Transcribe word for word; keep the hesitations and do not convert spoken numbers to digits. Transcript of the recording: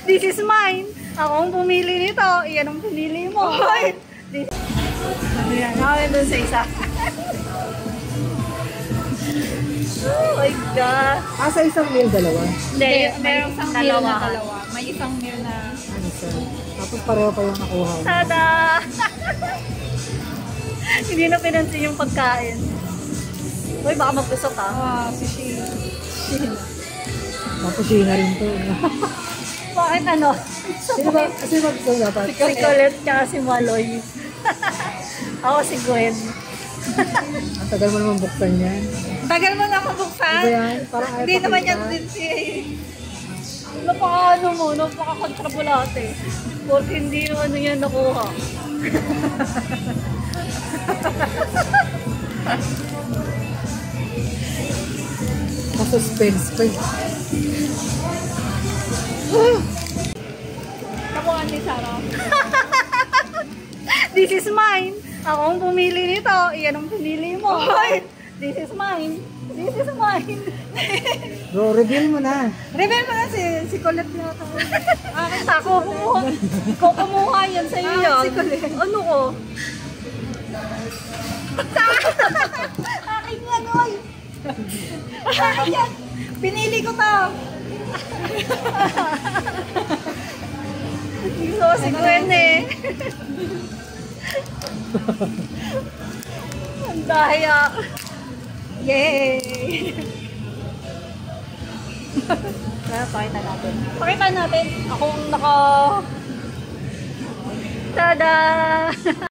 This is mine. Ako ang pumili nito. Iyan ang pinili mo. This... Ano yan? Nakawin doon sa isa. Oh my God. Ah, sa isang meal, dalawa? Hindi, may isang meal na dalawa. May isang meal na... Ano sir? Tapos pareho pa yung nakuha. Tada! Hindi na pinansin yung pagkain. Uy, baka magpusok ka. Ah, si Sheila. Sheila. Tapos yun na rin to. Bakit ano? Sino ba? Sino ba ito dapat? Si Colette tsaka si Maloy. Ako si Gwen. Ang tagal mo naman buksan yan. Tagal mo na mabuksan. Ano yan? Parang ayaw Hindi naman pakita. yan din si... Napaka ano mo, napaka-kontrabulate. Porque hindi yung ano yan nakuha. Ka-suspense pa eh. Nakuha ni Sarah. This is mine. Ako ang pumili nito. Iyan ang pinili mo. This is mine. This is mine. Bro, reveal mo na. Reveal mo na si, si Colette yata. Akin ako kumuha. Ikaw kumuha yan sa'yo Ah, yan. si Colette. Ano ko? Akin yan, oy! Akin yan! Pinili ko to! Gusto ko si Gwen eh. Ang daya. Yay! Kaya pakita natin. Pakita natin. Akong naka... Tada!